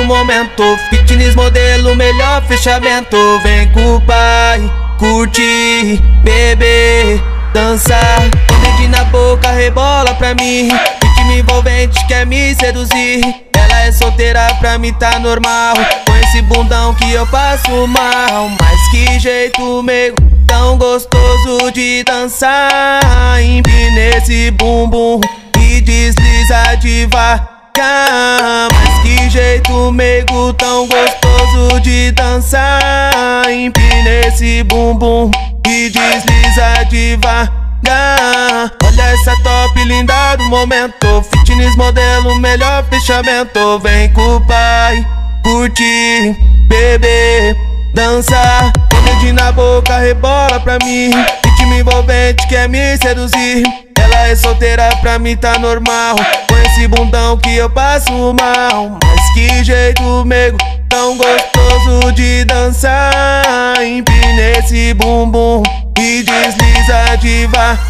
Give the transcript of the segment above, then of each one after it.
momento. Fitness modelo, melhor fechamento. Vem com o pai, curtir, beber, dançar. Com dedinho na boca, rebola pra mim. Ritmo envolvente, quer me seduzir. Ela é solteira, pra mim tá normal. Com esse bundão que eu passo mal. Mas que jeito meigo, tão gostoso de dançar. Empina esse bumbum e desliza devagar. Mas que jeito meigo, tão gostoso de dançar. Empina esse bumbum e desliza devagar. Olha essa top linda do momento. Fitness modelo, melhor fechamento. Vem com o pai, curtir, beber, dançar. Com dedinho na boca, rebola pra mim. Ritmo envolvente, quer me seduzir. Ela é solteira, pra mim tá normal. Com esse bundão que eu passo mal. Mas que jeito meigo, tão gostoso de dançar. Empina esse bumbum e desliza devagar.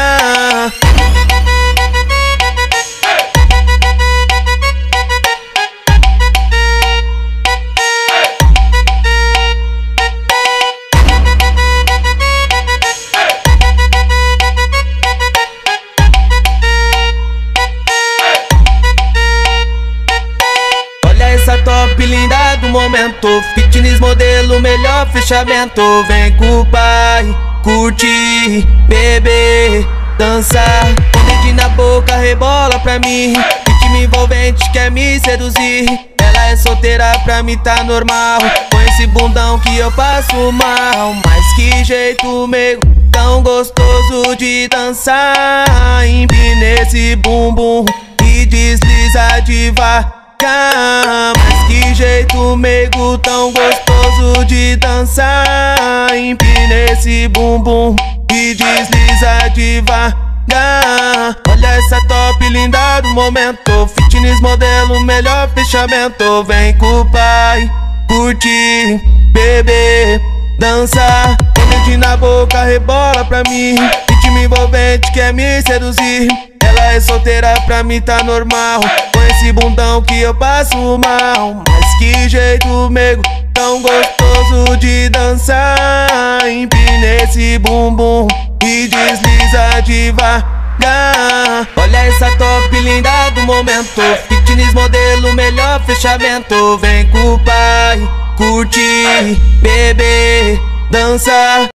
Essa top linda do momento. Fitness modelo, melhor fechamento. Vem com o pai, curtir, beber, dançar. Com dedinho na boca, rebola pra mim. Ritmo envolvente, quer me seduzir. Ela é solteira, pra mim tá normal. Com esse bundão que eu passo mal. Mas que jeito meigo, tão gostoso de dançar. Empina esse bumbum e desliza devagar. Mas que jeito meigo, tão gostoso de dançar. Empina esse bumbum e desliza devagar. Olha essa top linda do momento. Fitness modelo, melhor fechamento. Vem com o pai, curtir, beber, dançar. Com dedinho na boca, rebola pra mim. Ritmo envolvente, quer me seduzir. Ela é solteira, pra mim tá normal. Com esse bundão que eu passo mal. Mas que jeito meigo, tão gostoso de dançar. Empina esse bumbum e desliza devagar. Olha essa top linda do momento. Fitness modelo, melhor fechamento. Vem com o pai, curtir, beber, dançar.